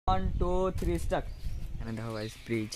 1 2 3 start. এখানে দেখো guys bridge.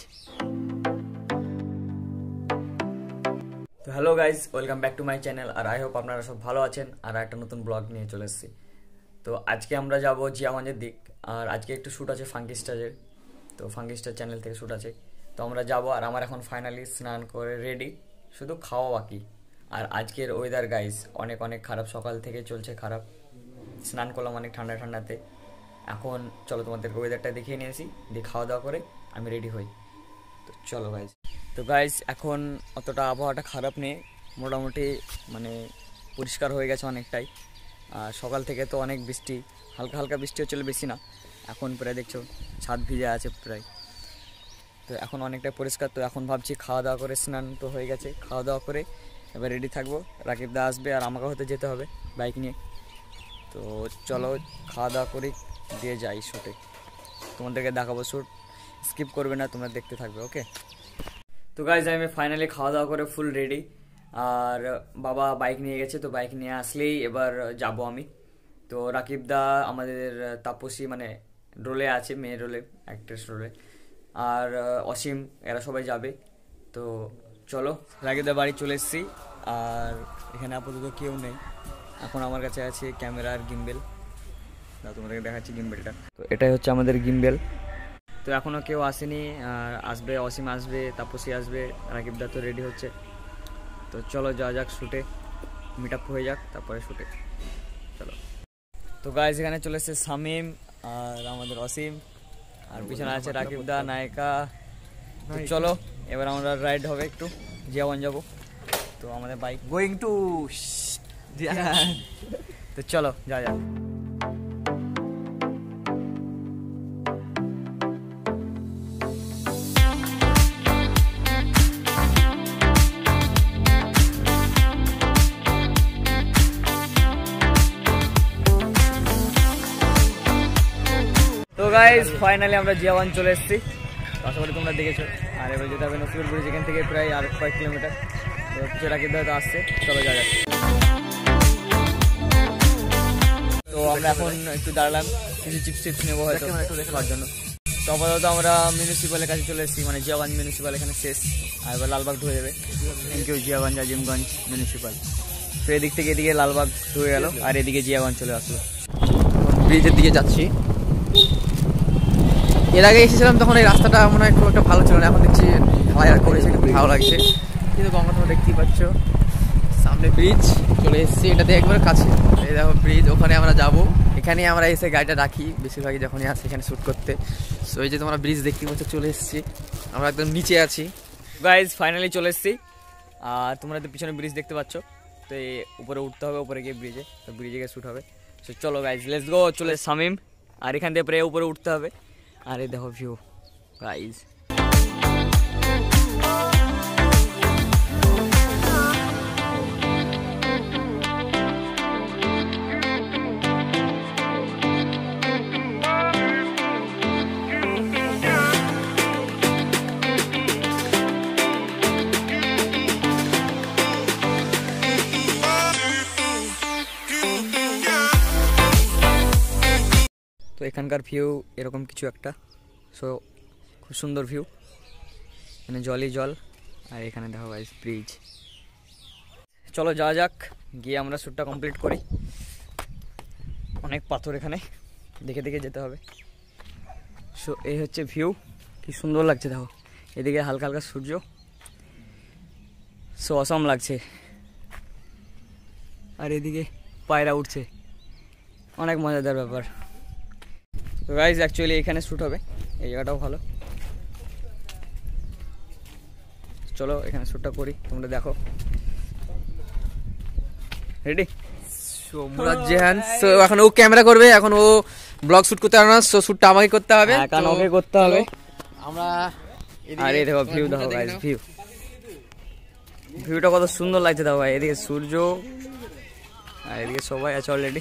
তো hello guys, welcome back to my channel. আর আই হোপ আপনারা সব ভালো আছেন। আর একটা নতুন ব্লগ নিয়ে চলে এসেছি। তো আজকে আমরা যাব জিয়াগঞ্জের দিক। আর আজকে একটু শ্যুট আছে ফাঙ্কি স্টারের। তো ফাঙ্কি স্টার চ্যানেল থেকে শ্যুট আছে। তো আমরা যাব। আর আমার এখন ফাইনালি স্নান করে রেডি, শুধু খাওয়া বাকি। আর আজকের ওয়েদার গাইস অনেক অনেক খারাপ, সকাল থেকে চলছে খারাপ। স্নান করলাম অনেক ঠান্ডা ঠান্ডাতে। এখন চলো তোমাদেরকে ওয়েদারটা দেখিয়ে নিয়েছি, দিয়ে খাওয়া দাওয়া করে আমি রেডি হই। তো চলো গাইস। তো গাইস এখন অতটা আবহাওয়াটা খারাপ নেই, মোটামুটি মানে পরিষ্কার হয়ে গেছে অনেকটাই। আর সকাল থেকে তো অনেক বৃষ্টি, হালকা হালকা বৃষ্টি হচ্ছিল, বেশি না। এখন প্রায় দেখছো ছাদ ভিজে আছে প্রায়। তো এখন অনেকটাই পরিষ্কার। তো এখন ভাবছি খাওয়া দাওয়া করে, স্নান তো হয়ে গেছে, খাওয়া দাওয়া করে এবার রেডি থাকবো। রাকিব দা আসবে আর আমাকে হয়তো যেতে হবে বাইক নিয়ে। তো চলো খাওয়া দাওয়া করে দিয়ে যাই শ্যুটে, তোমাদেরকে দেখাবো শ্যুট, স্কিপ করবে না, তোমরা দেখতে থাকবে। ওকে। তো গাইজ আমি ফাইনালি খাওয়া দাওয়া করে ফুল রেডি। আর বাবা বাইক নিয়ে গেছে, তো বাইক নিয়ে আসলেই এবার যাব আমি। তো রাকিব দা আমাদের তাপসী মানে রোলে আছে, মেয়ের রোলে, অ্যাক্ট্রেস রোলে। আর অসীম, এরা সবাই যাবে। তো চলো, রাকিব দা বাড়ি চলে এসেছি। আর এখানে আপাতত কেউ নেই, এখন আমার কাছে আছে ক্যামেরা আর গিম্বেল। তোমাদেরকে দেখাচ্ছি গিম্বেলটা। তো এটাই হচ্ছে আমাদের গিম্বেল। তো এখনও কেউ আসেনি, আর আসবে, অসীম আসবে, তাপসী আসবে, রাকিব দা তো রেডি হচ্ছে। তো চলো যাওয়া যাক শ্যুটে, মিট আপ হয়ে যাক, তারপরে শ্যুটে চলো। তো গাইজ এখানে চলে এসেছে শামীম আর আমাদের অসীম, আর পিছনে আছে রাকিব দা, নায়িকা। তো চলো এবার আমরা রাইড হবে, একটু জিয়াগঞ্জ যাবো। তো আমাদের বাইক গোয়িং টু, তো চলো যা যাক। তো গাইজ ফাইনালি আমরা জিয়াগঞ্জ চলে এসেছি। আশা করি তোমরা দেখেছো। আর এবার যেতে হবে নসিপুর ব্রিজ, এখান থেকে প্রায় আর কয়েক কিলোমিটার। তো কিছু রাকিব দা তো আসছে, চলো যা যাক। তো আমরা এখন একটু দাঁড়ালাম, কিছু চিপস নেবো হয়তো দেখার জন্য। তো আপাতত আমরা মিউনিসিপ্যালের কাছে চলে এসেছি, মানে জিয়াগঞ্জ মিউনিসিপ্যাল এখানে শেষ। আর এবার লালবাগ ঢুকে যাবে। Thank you Jiaganj, Azimganj municipal. তো এদিক থেকে এদিকে লালবাগ ঢুকে গেল, আর এদিকে জিয়াগঞ্জ চলে আসলো। ব্রিজের দিকে যাচ্ছি। এর আগে এসেছিলাম তখন এই রাস্তাটা মনে হয় খুব একটা ভালো ছিল না, এখন দেখছি ঢালাই করেছে, খুব ভালো লাগছে। কিন্তু গঙ্গা তোমরা দেখতেই পাচ্ছ, সামনে ব্রিজ চলে এসেছি, এটাতে একবার কাছে। এই দেখো ব্রিজ, ওখানে আমরা যাব। এখানে আমরা এসে গাড়িটা রাখি বেশিরভাগই যখনই আসি এখানে শ্যুট করতে। সো এই যে তোমরা ব্রিজ দেখতে পাচ্ছ, চলে এসেছি, আমরা একদম নিচে আছি। গাইজ ফাইনালি চলে এসেছি। আর তোমরা তো পিছনে ব্রিজ দেখতে পাচ্ছ। তো এই উপরে উঠতে হবে, উপরে গিয়ে ব্রিজে, তো ব্রিজে গিয়ে শ্যুট হবে। সো চলো গাইজ লেটস গো। চলে শামীম, আর এখান থেকে প্রায় উপরে উঠতে হবে। আর এই দেখো ভিউ গাইজ। তো এখানকার ভিউ এরকম কিছু একটা। সো খুব সুন্দর ভিউ, মানে জলই জল। আর এখানে দেখো গাইস ব্রিজ। চলো যাওয়া যাক, গিয়ে আমরা শ্যুটটা কমপ্লিট করি। অনেক পাথর এখানে, দেখে দেখে যেতে হবে। সো এই হচ্ছে ভিউ, কি সুন্দর লাগছে দেখো। এদিকে হালকা হালকা সূর্য, সো অসম লাগছে। আর এদিকে পায়রা উঠছে, অনেক মজাদার ব্যাপার। তো গাইজ অ্যাকচুয়ালি এখানে শ্যুট হবে, এই জায়গাটাও ভালো। চলো এখানে শ্যুটটা করি, তোমরা দেখো। Ready? So Murad Jehan, so এখন ও ক্যামেরা করবে, এখন ও ব্লগ শ্যুট করতে পারবে না, সো শ্যুটটা আমাকে করতে হবে। কারণ ওকে করতে হবে। আমরা আর এই দেখো ভিউ দেখো গাইজ, ভিউটা কত সুন্দর লাগছে দেখো ভাই। এদিকে সূর্য আর এদিকে সবাই আছে অলরেডি।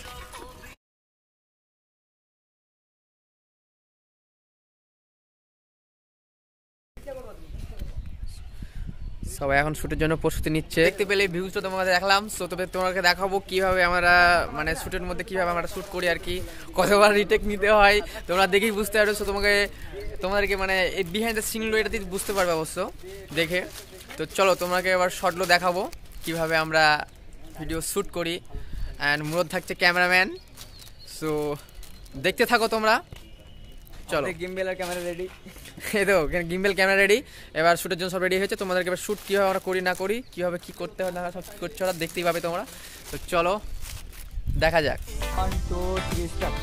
সবাই এখন শুটের জন্য প্রস্তুতি নিচ্ছে। দেখতে পেলে ভিউজটা তোমাকে দেখলাম, সো তবে তোমাকে দেখাবো কিভাবে আমরা মানে শুটের মধ্যে কিভাবে আমরা শুট করি আর কি, কতবার রিটেক নিতে হয় তোমরা দেখেই বুঝতে পারবে। সো তোমাদেরকে মানে এই বিহাইন্ড দ্য সিনগুলো এটাতে বুঝতে পারবে অবশ্য দেখে। তো চলো তোমাকে এবার শর্টগুলো দেখাবো কিভাবে আমরা ভিডিও শ্যুট করি। অ্যান্ড মুরদ থাকছে ক্যামেরাম্যান, সো দেখতে থাকো তোমরা। চলো, গিম্বেল আর ক্যামেরা রেডি। এই তো গিম্বেল ক্যামেরা রেডি, এবার শ্যুটের জন্য সব রেডি হয়েছে। তোমাদেরকে এবার শ্যুট কীভাবে আমরা করি না করি, কীভাবে কী করতে হয় না সব করছে ওরা দেখতেই পাবে তোমরা। তো চলো দেখা যাক। 1 2 3 স্টার্ট।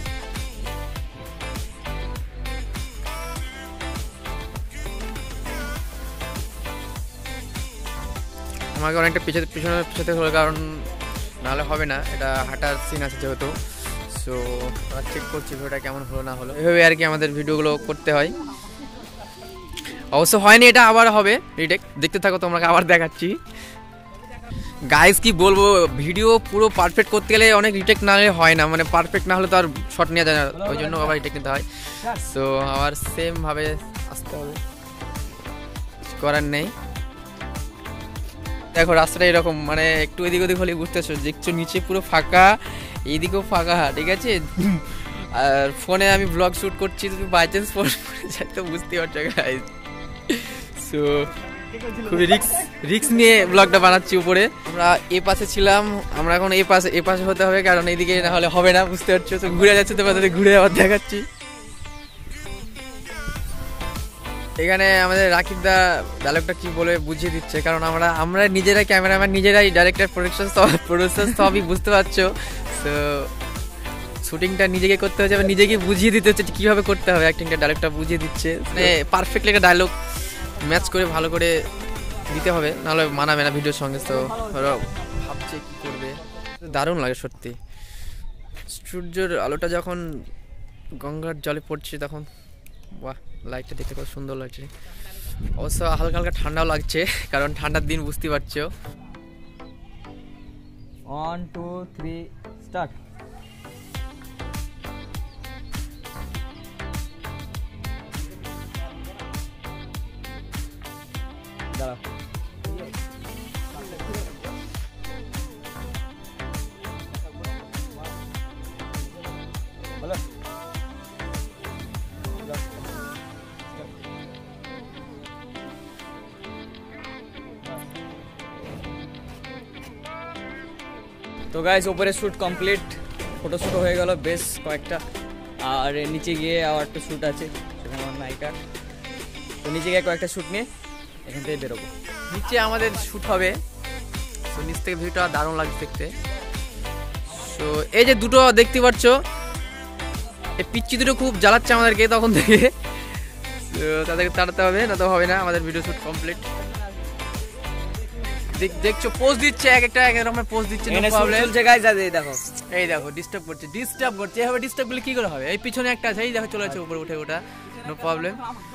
আমাকে অনেকটা পিছনে হলো, কারণ নাহলে হবে না, এটা হাঁটার সিন আছে যেহেতু। সো আমরা চেক করছি ভিডিওটা কেমন হলো না হলো, এভাবে আর কি আমাদের ভিডিওগুলো করতে হয়। অবশ্য হয়নি, এটা আবার হবে রিটেক, দেখতে থাকো তোমরা, আবার দেখাচ্ছি। গাইস কি বলবো, ভিডিও পুরো পারফেক্ট করতে গেলে অনেক রিটেক না হলে হয় না, মানে পারফেক্ট না হলে তো আর শট নেওয়া যায় না, ওই জন্য আবার রিটেক নিতে হয়। সো আবার সেম ভাবে আসতে হবে, করার নেই। দেখো রাস্তাটা এরকম, মানে একটু এদিক ওদিক হলে বুঝতেছো, দেখছো নিচে পুরো ফাঁকা, এইদিকেও ফাঁকা, ঠিক আছে। আর ফোনে আমি ব্লগ শ্যুট করছি, তুমি বাই চান্স ফোন করে যাই তো বুঝতে পারছো গাইস। সো খুবই রিক্স নিয়ে ব্লগটা বানাচ্ছি উপরে। আমরা এ পাশে ছিলাম, আমরা এখন এ পাশে হতে হবে, কারণ এইদিকে না হলে হবে না, বুঝতে পারছো। তো ঘুরে যাচ্ছে, তোমাদের ঘুরে আবার দেখাচ্ছি। এখানে আমাদের রাকিব দা ডায়লগটা কি বলে বুঝিয়ে দিচ্ছে, কারণ আমরা নিজেরাই ক্যামেরাম্যান, নিজেরাই ডাইরেক্টর, প্রোডিউসার সবই, বুঝতে পারছো। তো শুটিংটা নিজেকে করতে হচ্ছে, নিজেকে বুঝিয়ে দিতে হচ্ছে কীভাবে করতে হবে, অ্যাক্টিংটা ডায়লগটা বুঝিয়ে দিচ্ছে, মানে পারফেক্টলি একটা ডায়লগ ম্যাচ করে ভালো করে দিতে হবে, নাহলে মানাবে না ভিডিওর সঙ্গে। তো ওরা ভাবছে কী করবে, দারুণ লাগে সত্যি। সূর্যের আলোটা যখন গঙ্গার জলে পড়ছে তখন বাহ, লাইটটা দেখতে কত সুন্দর লাগছে। অবশ্য হালকা হালকা ঠান্ডাও লাগছে, কারণ ঠান্ডার দিন, বুঝতে পারছো। 1 2 3 স্টার্ট। দাঁড়াও, হ্যালো। তো গাইস ওপরে শ্যুট কমপ্লিট, ফটো শ্যুট হয়ে গেল বেশ কয়েকটা, আর নিচে গিয়ে আবার একটা শ্যুট আছে, সেখানে আমার নায়িকা। তো নিচে গিয়ে কয়েকটা শ্যুট নিয়ে এখান থেকে বেরোবো। নিচে আমাদের শ্যুট হবে, তো নিচ থেকে ভিউটা দারুণ লাগছে দেখতে। তো এই যে দুটো দেখতে পাচ্ছ, এই পিচ্চি দুটো খুব জ্বালাচ্ছে আমাদেরকে তখন থেকে, তো তাদেরকে তাড়াতে হবে, না তো হবে না। আমাদের ভিডিও শ্যুট কমপ্লিট, দেখছো পোজ দিচ্ছে, এক রকমের পোজ দিচ্ছে, নো প্রবলেম। চলছে গাইস, এই দেখো, এই দেখো ডিস্টার্ব করছে, এভাবে ডিস্টার্ব করলে কি করে হবে। এই পিছনে একটা আছে, এই দেখো চলে যাচ্ছে উপরে উঠে, ওটা নো প্রবলেম।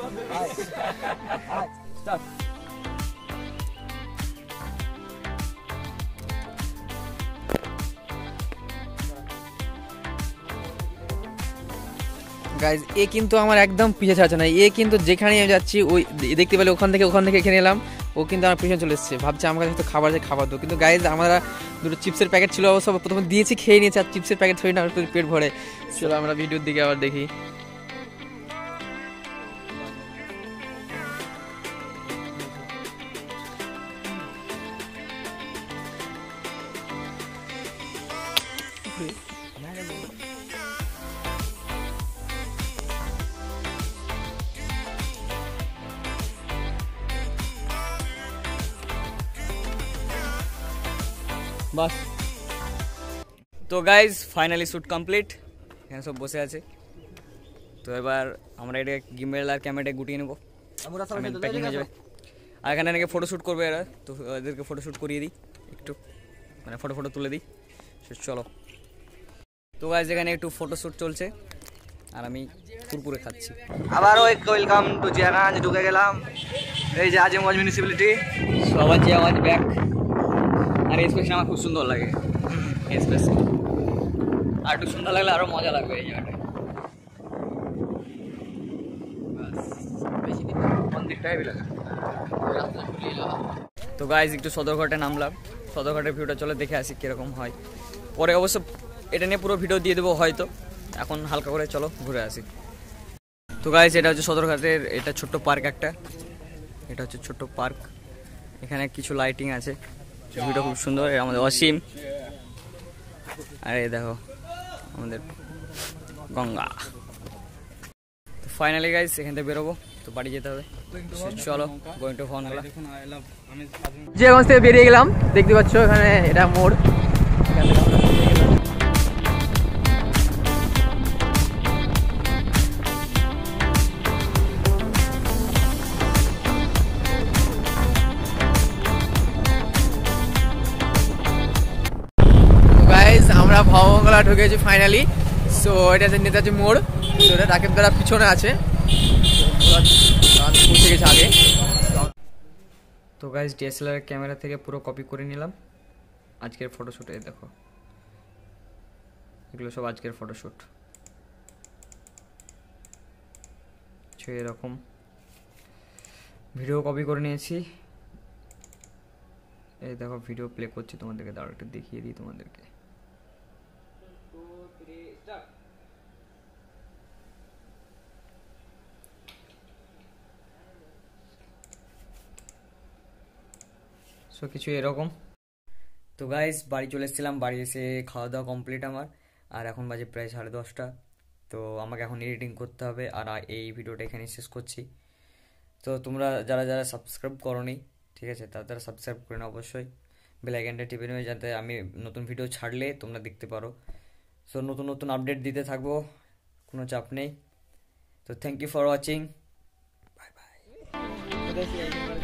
গাইজ এ কিন্তু আমার একদম পিছিয়ে ছাড়ছে না, এ কিন্তু যেখানে আমি যাচ্ছি ওই দেখতে পেলে ওখান থেকে এখানে এলাম, ও কিন্তু আমার পিছনে চলে এসেছে, ভাবছে আমার কাছে তো খাবার দো। কিন্তু গাইজ আমরা দুটো চিপসের প্যাকেট ছিল, সব প্রথমে দিয়েছি, খেয়ে নিয়েছি, আর চিপসের প্যাকেট থই না পেট ভরে। চলো আমরা ভিডিওর দিকে আবার দেখি। বাস। তো গাইজ ফাইনালি শ্যুট কমপ্লিট, এখানে সব বসে আছে। তো এবার আমরা এটা গিম্বেল আর ক্যামেরাটা গুটিয়ে নেবো, প্যাকিং হয়ে যাবে। আর এখানে নাকি ফটো শ্যুট করবে এরা, তো এদেরকে ফটো শ্যুট করিয়ে দিই একটু, মানে ফটো তুলে দিই। চলো। তো গাইজ এখানে একটু ফটো শ্যুট চলছে, আর আমি কুরকুরে খাচ্ছি। আবারও ওয়েলকাম টু জিয়াগঞ্জ, ঢুকে গেলাম। এই যে আজিমগঞ্জ মিউনিসিপ্যালিটি, সবার জিয়াগঞ্জ ব্যাক। আর এই স্পেসটা আমার খুব সুন্দর লাগে, এই স্পেস আর একটু সুন্দর লাগলে আরও মজা লাগবে এই জায়গাটা। মন্দিরটা হেভি লাগে। তো গাইজ একটু সদরঘাটে নামলাম, সদরঘাটের ভিউটা চলে দেখে আসি কীরকম হয়। পরে অবশ্য এটা নিয়ে পুরো ভিডিও দিয়ে দেবো হয়তো, এখন হালকা করে চলো ঘুরে আসি। তো গাইজ এটা হচ্ছে সদরঘাটের, এটা ছোট্ট পার্ক একটা, এটা হচ্ছে ছোট্ট পার্ক, এখানে কিছু লাইটিং আছে, ভিউটা খুব সুন্দর। এটা আমাদের অসীম, আর এই দেখো আমাদের গঙ্গা। তো ফাইনালি গাইজ এখান থেকে বেরোবো, তো বাড়ি যেতে হবে, চলো গোয়িং টু ফোনগুলা। জিয়াগঞ্জ থেকে বেরিয়ে গেলাম, দেখতে পাচ্ছ এখানে এটা মোড়, এখান থেকে আমরা বেরিয়ে গেলাম। আমরা ভবনগলা ঢুকেছি ফাইনালি। সো এটা হচ্ছে নেতাজি মোড়, তো এটা রাকেব দ্বারা পিছনে আছে, পৌঁছে গেছে আগে। তো গাইজ ডিএসএলআর ক্যামেরা থেকে পুরো কপি করে নিলাম আজকের ফটোশ্যুটে, দেখো এগুলো সব আজকের ফটোশ্যুট, এরকম ভিডিও কপি করে নিয়েছি। এই দেখো ভিডিও প্লে করছি তোমাদেরকে, দাঁড়াও একটু দেখিয়ে দিই তোমাদেরকে। সো কিছু এরকম। তো গাইস বাড়ি চলে এসেছিলাম, বাড়ি এসে খাওয়া দাওয়া কমপ্লিট আমার, আর এখন বাজে প্রায় 10:30। তো আমাকে এখন এডিটিং করতে হবে, আর এই ভিডিওটা এখানে শেষ করছি। তো তোমরা যারা যারা সাবস্ক্রাইব করোনি, ঠিক আছে, তারা সাবস্ক্রাইব করে নাও অবশ্যই, বেল আইকনটা টিপে নেবে যাতে আমি নতুন ভিডিও ছাড়লে তোমরা দেখতে পারো। সো নতুন নতুন আপডেট দিতে থাকবো, কোনো চাপ নেই। তো thank you for watching, bye by.